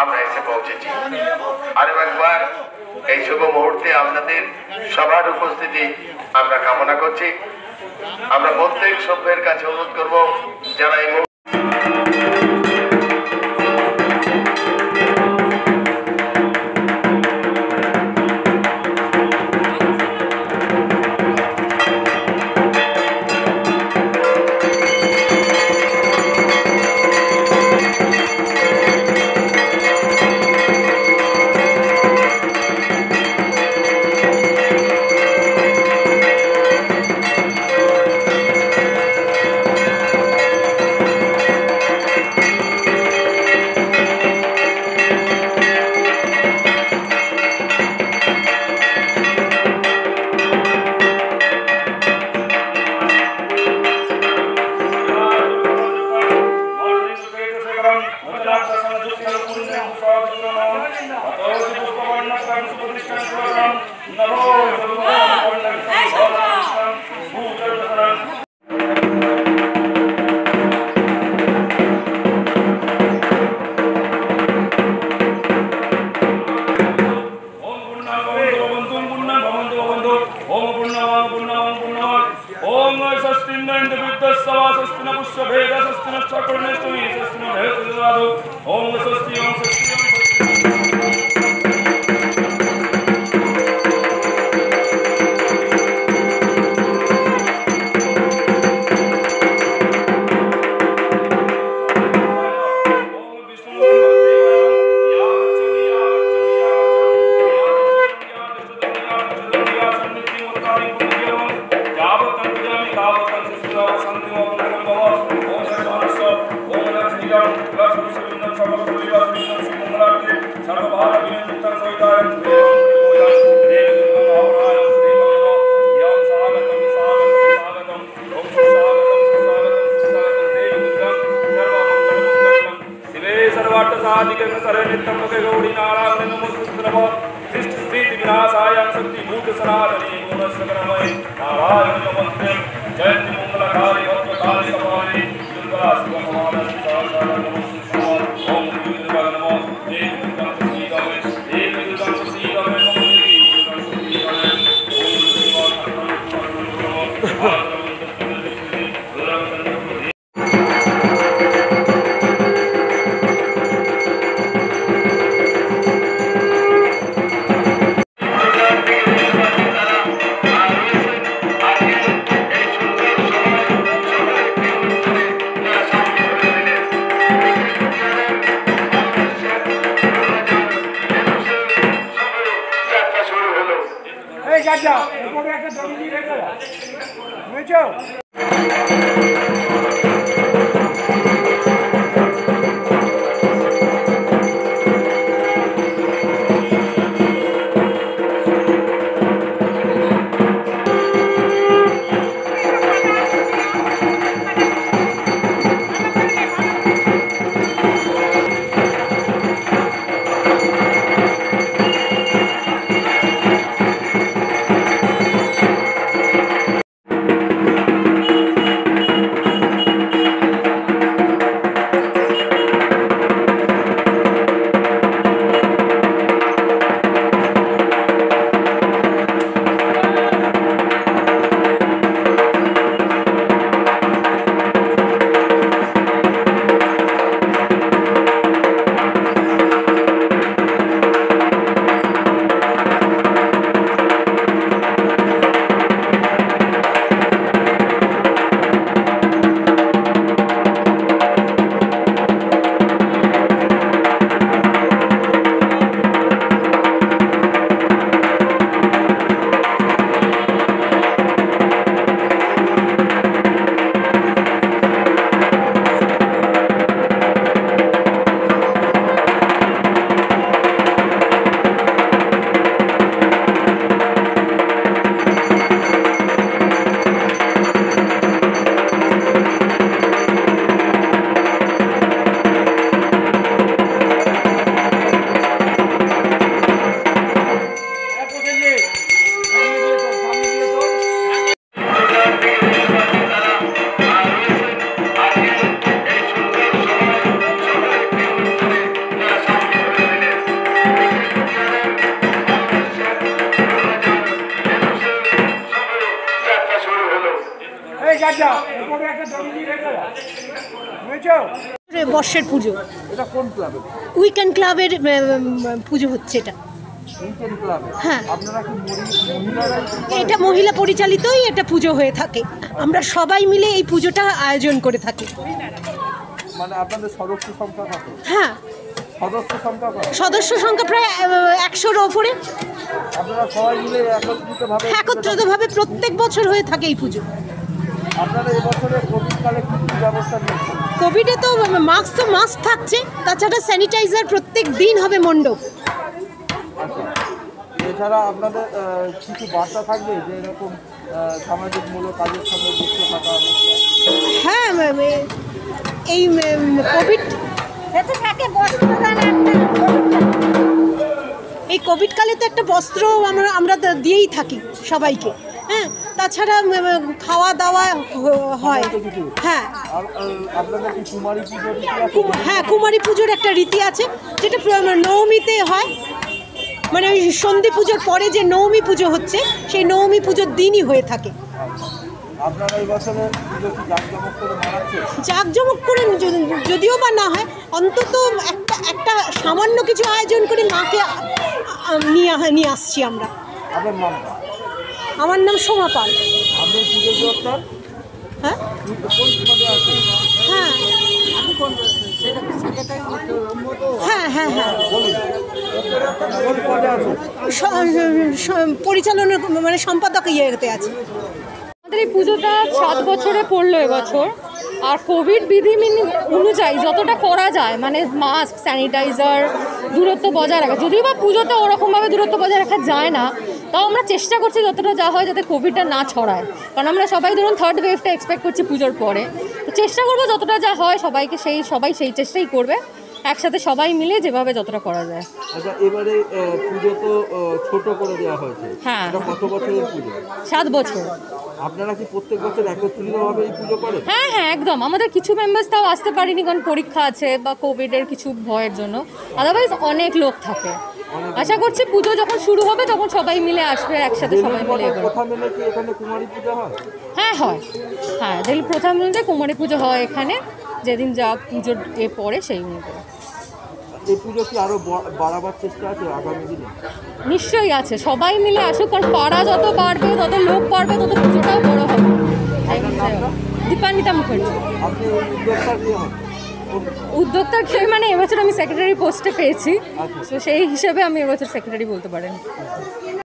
আমরা এসে পৌঁছেছি। আরো একবার এই শুভ মুহূর্তে আপনাদের সবার উপস্থিতি আমরা কামনা করছি। আমরা প্রত্যেক সভ্যের কাছে অনুরোধ করব যারা এই বর্ষের পুজো। এটা কোন ক্লাবে? উইকেন্ড ক্লাবের পুজো হচ্ছে এটা। উইকেন্ড ক্লাবে? হ্যাঁ, আপনারা কি মহিলারাই? এটা মহিলা পরিচালিতই এটা পুজো হয়ে থাকে। আমরা সবাই মিলে এই পুজোটা আয়োজন করে থাকি। মানে আপনাদের সদস্য সংখ্যা কত? হ্যাঁ, সদস্য সংখ্যা কত? সদস্য সংখ্যা প্রায় 100-র ওপরে। আপনারা সবাই মিলে একত্রিতভাবে প্রত্যেক বছর হয়ে থাকে এই পুজো। আপনারা এবছরে কোভিড কালে কি ব্যবস্থা নিয়েছেন? কোভিডে তো মাস্ক থাকছে, তাছাড়া স্যানিটাইজার প্রত্যেক দিন হবে মণ্ডপ। আচ্ছা, এছাড়া আপনাদের কিছু বার্তা থাকবে যে এরকম সামাজিকমূলক কাজের সঙ্গে যুক্ত থাকা? হ্যাঁ, এই কোভিড কালে তো একটা বস্ত্র আমরা দিয়েই থাকি সবাইকে। হ্যাঁ, তাছাড়া খাওয়া দাওয়া হয়। হ্যাঁ, হ্যাঁ, কুমারী পুজোর একটা রীতি আছে, যেটা নবমীতে হয়। মানে ওই সন্ধি পুজোর পরে যে নবমী পুজো হচ্ছে, সেই নবমী পুজোর দিনই হয়ে থাকে। জাঁকজমক করে যদিও বা না হয়, অন্তত একটা সামান্য কিছু আয়োজন করে মাকে নিয়ে আসছি আমরা। আমার নাম সোমা পাল। হ্যাঁ, হ্যাঁ, হ্যাঁ, হ্যাঁ, পরিচালনা মানে সম্পাদক ইয়েতে আছে। আমাদের এই পুজোটা 7 বছরে পড়লো এবছর। আর কোভিড বিধি অনুযায়ী যতটা করা যায়, মানে মাস্ক, স্যানিটাইজার, দূরত্ব বজায় রাখা, যদিও বা পুজোতে ওরকমভাবে দূরত্ব বজায় রাখা যায় না, তাও আমরা চেষ্টা করছি যতটা যা হয় যাতে কোভিডটা না ছড়ায়। কারণ আমরা সবাই ধরুন থার্ড ওয়েভটা এক্সপেক্ট করছি পুজোর পরে, তো চেষ্টা করবো যতটা যা হয় সবাই সেই চেষ্টাই করবে, একসাথে সবাই মিলে যেভাবে যতটা করা যায়। আচ্ছা, এবারে পুজো তো ছোট করে দেওয়া হয়েছে। হ্যাঁ। কত বছরের পুজো? 7 বছর। আপনারা কি প্রত্যেক বছর একত্রিতভাবে এই পুজো করেন? হ্যাঁ, হ্যাঁ, একদম। আমাদের কিছু মেম্বার্স তাও আসতে পারিনি, কারণ পরীক্ষা আছে বা কোভিডের কিছু ভয়ের জন্য। আদারওয়াইজ অনেক লোক থাকে। আশা করছি পুজো যখন শুরু হবে তখন সবাই মিলে আসবে, একসাথে সবাই মিলে। এখানে কুমারী পুজো হয়? হ্যাঁ, হয়। হ্যাঁ, দিল্লি প্রথম অনুযায়ী কুমারী পুজো হয় এখানে, যেদিন যা পুজোর পরে সেই অনুযায়ী। এই পুজো কি আরো বাড়াবার চেষ্টা আছে আগামী দিনে? নিশ্চয়ই আছে, সবাই মিলে আসুক, কারণ পাড়া যত বাড়বে, তত লোক বাড়বে, তত পুজোটাও বড় হবে। দীপান্বিতা মুখার্জি। আপনি উদ্যোক্তা কি হন? উদ্যোক্তা খেয়ে মানে এবছর আমি সেক্রেটারি পোস্টে পেয়েছি, তো সেই হিসেবে আমি এবছর সেক্রেটারি বলতে পারেন।